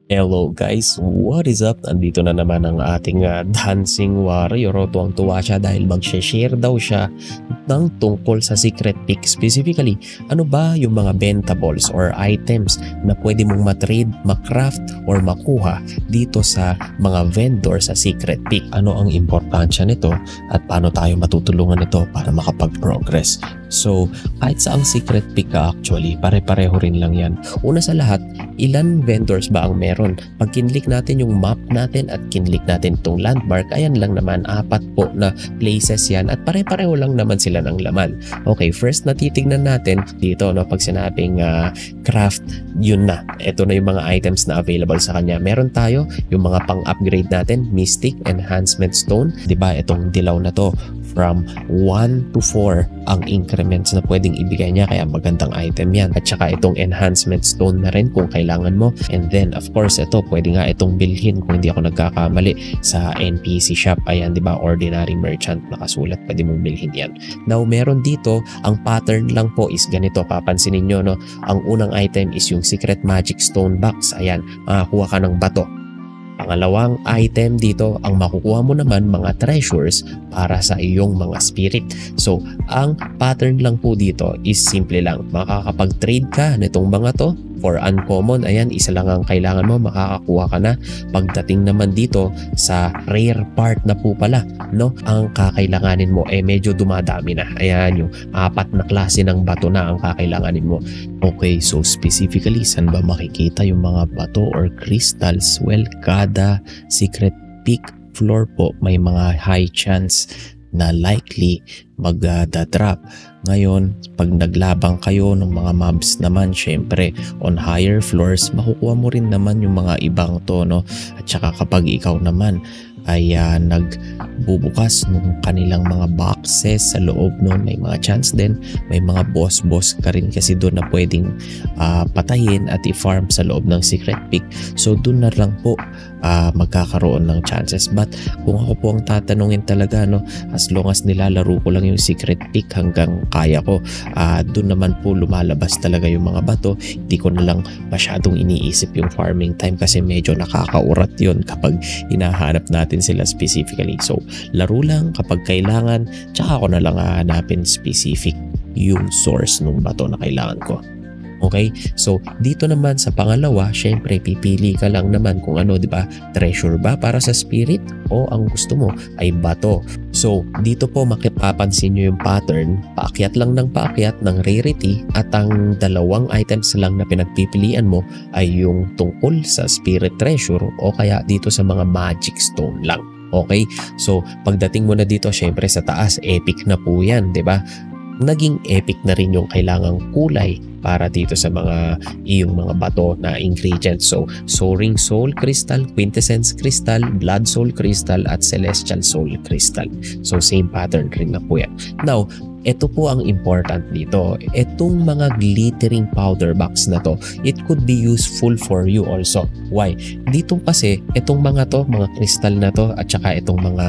Hello guys, what is up? Andito na naman ang ating dancing warrior. Tuwang-tuwa siya dahil mag-share daw siya ng tungkol sa secret pick. Specifically, ano ba yung mga benta-bols or items na pwede mong matrade, makraft or makuha dito sa mga vendor sa secret pick? Ano ang importansya nito at paano tayo matutulungan nito para makapag-progress? So, kahit sa ang secret pick ka actually, pare-pareho rin lang yan. Una sa lahat, ilan vendors ba ang meron? Pag kinlik natin yung map natin at kinlik natin itong landmark, ayan lang naman, 4 po na places yan at pare-pareho lang naman sila ng laman. Okay, first na titignan natin dito, no, pag sinabing craft, yun na. Ito na yung mga items na available sa kanya. Meron tayo yung mga pang-upgrade natin, Mystic Enhancement Stone. Diba, itong dilaw na to, from 1 to 4 ang increments na pwedeng ibigay niya, kaya magandang item yan. At saka itong enhancement stone na rin kung kailangan mo. And then of course ito, pwede nga itong bilhin kung hindi ako nagkakamali sa NPC shop. Ayan, di ba, ordinary merchant nakasulat, pwede mong bilhin yan. Now meron dito, ang pattern lang po is ganito, papansinin nyo, no? Ang unang item is yung secret magic stone box. Ayan, makakuha ka ng bato. Pangalawang item dito, ang makukuha mo naman mga treasures para sa iyong mga spirit. So, ang pattern lang po dito is simple lang. Makakapag-trade ka nitong mga to for uncommon. Ayan, isa lang ang kailangan mo, makakakuha ka na. Pagdating naman dito sa rare part na po pala, no, ang kakailanganin mo medyo dumadami na. Ayan, yung 4 na klase ng bato na ang kakailanganin mo. Okay, so specifically, saan ba makikita yung mga bato or crystals? Well, kada secret pick floor po may mga high chance na likely magda-drop. Ngayon, pag naglabang kayo ng mga mobs naman, syempre on higher floors, makukuha mo rin naman yung mga ibang to, no? At saka kapag ikaw naman ay nagbubukas ng kanilang mga boxes sa loob nun, may mga chance din, may mga boss ka rin kasi doon na pwedeng patayin at i-farm sa loob ng secret pick. So doon na lang po magkakaroon ng chances. But kung ako po ang tatanungin talaga, no, as long as nilalaro ko lang yung secret pick hanggang kaya ko, doon naman po lumalabas talaga yung mga bato. Hindi ko na lang masyadong iniisip yung farming time kasi medyo nakakaurat yun kapag hinahanap natin sila specifically. So laro lang kapag kailangan, tsaka ako na lang hahanapin specific yung source ng bato na kailangan ko. Okay? So, dito naman sa pangalawa, syempre pipili ka lang naman kung ano, 'di ba? Treasure ba para sa spirit o ang gusto mo ay bato. So, dito po makipapansin niyo yung pattern, paakyat lang ng paakyat ng rarity at ang dalawang items lang na pinagpipilian mo ay yung tungkol sa spirit treasure o kaya dito sa mga magic stone lang. Okay? So, pagdating mo na dito, syempre sa taas, epic na po 'yan, 'di ba? Naging epic na rin yung kailangang kulay para dito sa mga iyong mga bato na ingredients. So, Soaring Soul Crystal, Quintessence Crystal, Blood Soul Crystal at Celestial Soul Crystal. So, same pattern rin na po yan. Now, ito po ang important dito. Itong mga glittering powder box na to, it could be useful for you also. Why? Dito kasi, itong mga to, mga crystal na to, at saka itong mga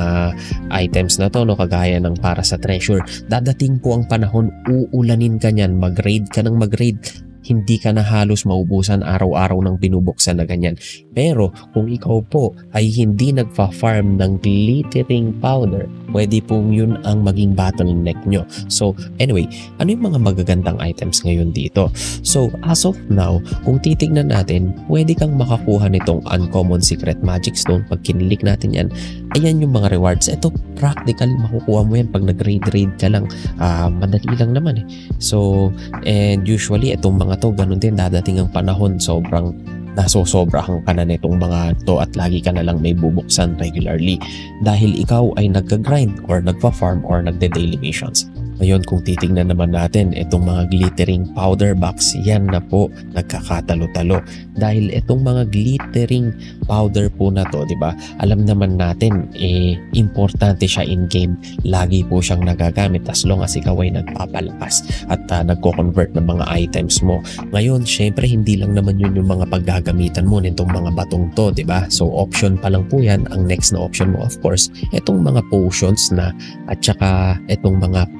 items na to, no, kagaya ng para sa treasure, dadating po ang panahon, uulanin ka niyan, mag-raid ka ng mag-raid, hindi ka na halos maubusan araw-araw ng binubuksan na ganyan. Pero kung ikaw po ay hindi nagfa-farm ng glittering powder, pwede pong yun ang maging bottleneck nyo. So anyway, ano yung mga magagandang items ngayon dito? So as of now, kung titignan natin, pwede kang makakuha nitong uncommon secret magic stone. Pag kinilik natin yan, ayan yung mga rewards. Ito practically makukuha mo yan pag nag-raid ka lang. Madali lang naman eh. So, and usually itong mga to, ganun din, dadating ang panahon, sobrang nasosobrahan ka na nitong mga to at lagi ka na lang may bubuksan regularly dahil ikaw ay nagka-grind or nagpa-farm or nagde-daily missions. Ngayon, kung titingnan naman natin itong mga glittering powder box, yan na po nagkakatalo-talo dahil itong mga glittering powder po na to, 'di ba? Alam naman natin importante siya in game. Lagi po siyang nagagamit as long as ikaw ay nagpapalakas at nagko-convert ng mga items mo. Ngayon, syempre hindi lang naman yun yung mga paggagamitan mo nitong mga batong to, 'di ba? So option pa lang po yan. Ang next na option mo, of course, itong mga potions na at saka itong mga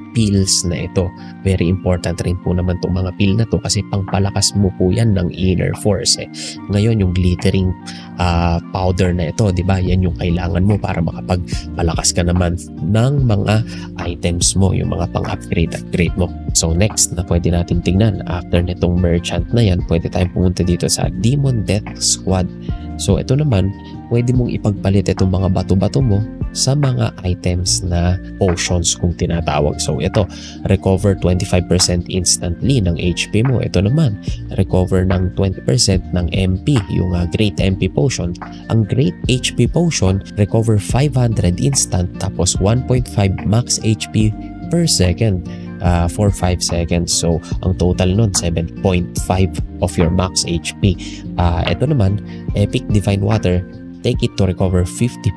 pills na ito. Very important rin po naman itong mga pill na to kasi pangpalakas mo po yan ng inner force. Ngayon yung glittering powder na ito, di ba? Yan yung kailangan mo para makapagpalakas ka naman ng mga items mo, yung mga pang-upgrade mo. So next na pwede natin tingnan, after nitong merchant na yan, pwede tayong pumunta dito sa Demon Death Squad. So ito naman, pwede mong ipagpalit itong mga bato-bato mo sa mga items na potions kung tinatawag. So ito, recover 25% instantly ng HP mo. Ito naman, recover ng 20% ng MP, yung Great MP Potion. Ang Great HP Potion, recover 500 instant tapos 1.5 max HP per second for 5 seconds. So ang total nun 7.5 of your max HP. Ito naman, Epic Divine Water, take it to recover 50%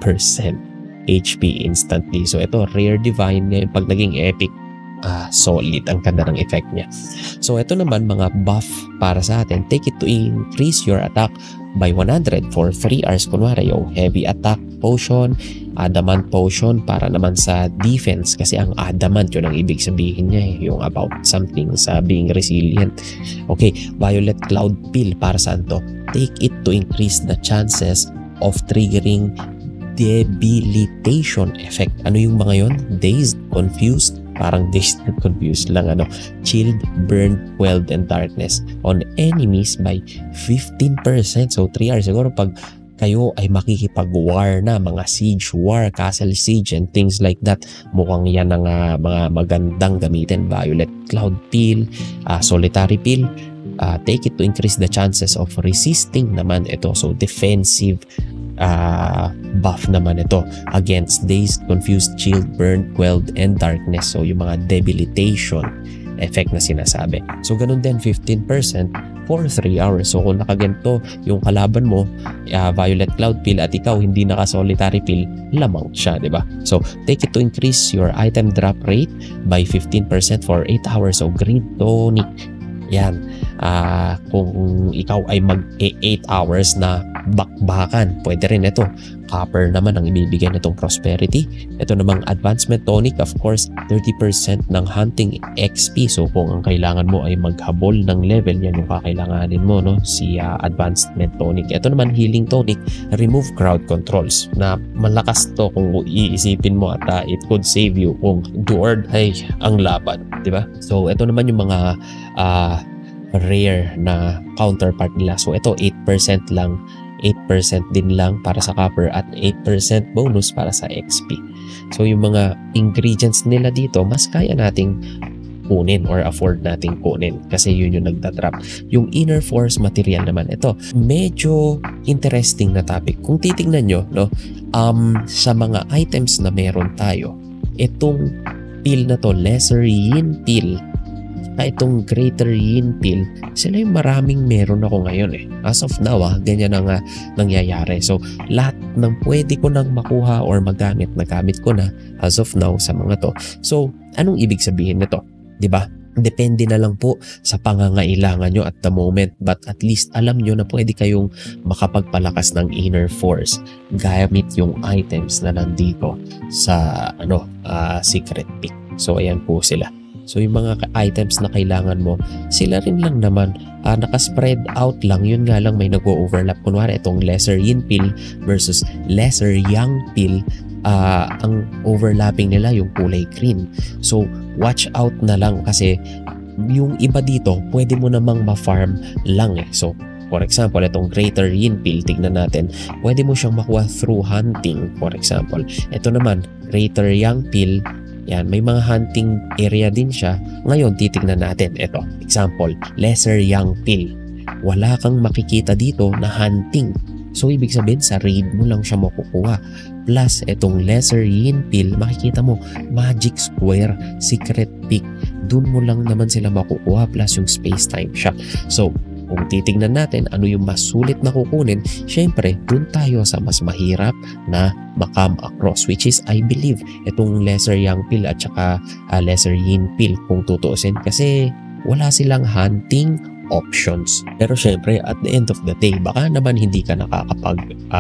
HP instantly. So ito, Rare Divine, ngayon pag naging Epic, solid ang ganda ng effect niya. So ito naman mga buff para sa atin, take it to increase your attack by 100 for 3 hours. Kunwari yung heavy attack potion, adamant potion para naman sa defense, kasi ang adamant yun ang ibig sabihin niya, yung about something sa being resilient. Okay, violet cloud pill para saan to? Take it to increase the chances of triggering debilitation effect. Ano yung mga yon? Dazed, confused, parang dazed and confused lang, chilled, burned, quelled, and darkness on enemies by 15%. So 3 hours siguro pag kayo ay makikipag-war na, mga siege war, castle siege, and things like that. Mukhang yan ang mga magandang gamitin. Violet cloud pill, solitary pill, take it to increase the chances of resisting naman ito. So defensive buff naman ito against dazed, confused, chilled, burned, quelled, and darkness. So yung mga debilitation effect na sinasabi. So ganun din 15% for 3 hours. So kung nakaganto yung kalaban mo, violet cloud pill, at ikaw hindi naka-solitary pill, lamang siya, di ba? So take it to increase your item drop rate by 15% for 8 hours. So green tonic yan. Kung ikaw ay mag-8 hours na bakbakan, pwede rin ito. Copper naman ang ibibigay nitong prosperity. Ito namang advancement tonic, of course, 30% ng hunting XP. So kung ang kailangan mo ay maghabol ng level, yan yung kakailanganin mo, no? Si advancement tonic. Ito naman healing tonic, remove crowd controls, na malakas to kung iisipin mo, at it could save you kung do or die ang laban, di ba? So ito naman yung mga rare na counterpart nila. So ito 8% lang, 8% din lang para sa copper, at 8% bonus para sa XP. So yung mga ingredients nila dito, mas kaya nating kunin or afford nating kunin kasi yun yung nagdadrop. Yung inner force material naman, ito medyo interesting na topic. Kung titingnan nyo, no, sa mga items na meron tayo, itong pill na to, lesser yin pill, itong greater yin pill, sila yung maraming meron ako ngayon As of now, ganyan ang nangyayari. So lahat ng pwede ko nang makuha or magamit, nagamit ko na as of now sa mga to. So anong ibig sabihin nito? 'Di ba? Depende na lang po sa pangangailangan nyo at the moment, but at least alam nyo na pwede kayong makapagpalakas ng inner force gamit yung items na nandito sa secret pick. So ayan po sila. So yung mga items na kailangan mo, sila rin lang naman, nakaspread out lang. Yun nga lang may nag-overlap. Kunwari itong lesser yin pill versus lesser yang pill, ang overlapping nila yung kulay green. So watch out na lang kasi yung iba dito pwede mo namang ma-farm lang So for example, itong greater yin pill, tignan natin, pwede mo siyang makuha through hunting, for example. Ito naman, greater yang pill, yan, may mga hunting area din siya. Ngayon, titignan natin. Ito, example, lesser yang pill. Wala kang makikita dito na hunting. So, ibig sabihin, sa raid mo lang siya makukuha. Plus, itong lesser yin pill, makikita mo, magic square, secret pick. Doon mo lang naman sila makukuha, plus yung space-time shock. So, kung titignan natin ano yung mas sulit na kukunin, syempre dun tayo sa mas mahirap na makam across, which is I believe itong lesser yang pill at saka lesser yin pill kung tutuusin, kasi wala silang hunting options. Pero syempre, at the end of the day, baka naman hindi ka nakakapag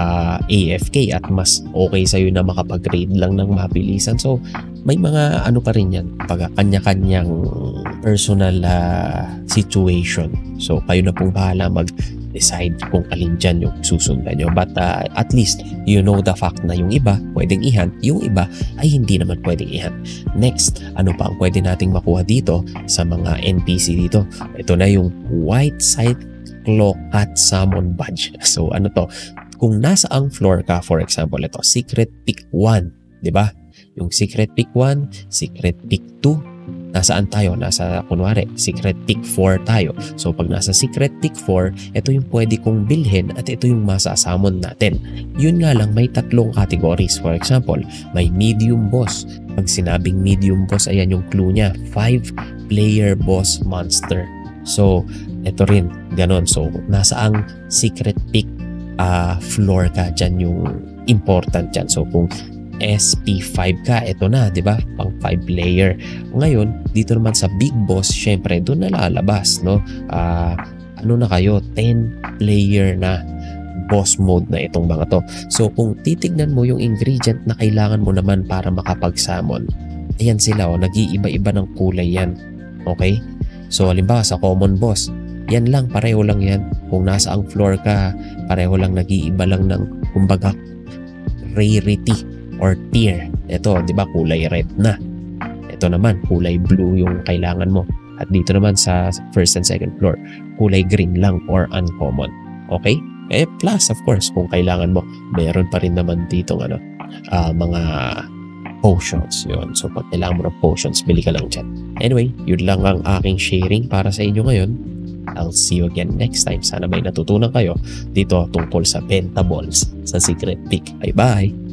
AFK at mas okay sa'yo na makapag-raid lang ng mabilisan. So, may mga ano pa rin yan, pag kanya-kanyang personal situation. So, kayo na pong bahala mag-decide kung alin dyan yung susundan nyo. But at least, you know the fact na yung iba pwedeng i-hunt, yung iba ay hindi naman pwedeng i-hunt. Next, ano pa ang pwede nating makuha dito sa mga NPC dito? Ito na yung White Cyclo Cat Summon Badge. So, ano to? Kung nasa ang floor ka, for example, ito, Secret Pick 1, di ba? Yung Secret Pick 1, Secret Pick 2, nasaan tayo? Nasa, kunwari, Secret Pick 4 tayo. So, pag nasa Secret Pick 4, ito yung pwede kong bilhin at ito yung masasamon natin. Yun nga lang, may tatlong categories. For example, may medium boss. Pag sinabing medium boss, ayan yung clue niya, 5-player boss monster. So, ito rin, ganon. So, nasa ang Secret Pick floor ka, dyan yung important dyan. So, kung SP5 ka, ito na, di ba? Pang 5-player. Ngayon, dito naman sa Big Boss, syempre, doon na lalabas, no? Ano na kayo? 10-player na boss mode na itong mga to. So, kung titignan mo yung ingredient na kailangan mo naman para makapag-summon, ayan sila, oh, nag-iiba-iba ng kulay yan. Okay? So, halimbawa sa common boss, yan lang, pareho lang yan. Kung nasa ang floor ka, pareho lang, nag-iiba lang ng, kumbaga, rarity or tier. Ito, di ba, kulay red na. Ito naman, kulay blue yung kailangan mo. At dito naman sa first and second floor, kulay green lang or uncommon. Okay? Plus, of course, kung kailangan mo, meron pa rin naman dito mga potions. Yun. So, pag kailangan mo ng potions, bili ka lang dyan. Anyway, yun lang ang aking sharing para sa inyo ngayon. I'll see you again next time. Sana may natutunan kayo dito tungkol sa BENTA-bols sa Secret Pick. Bye-bye!